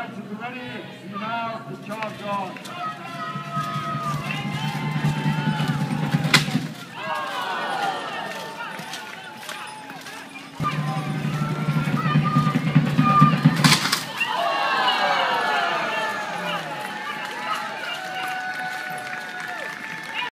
Right, so we're ready now to charge on.